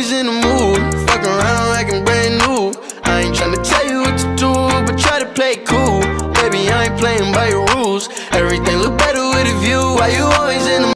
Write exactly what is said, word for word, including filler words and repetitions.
always in the mood. Fuck around like I'm brand new. I ain't tryna tell you what to do, but try to play it cool. Baby, I ain't playing by your rules.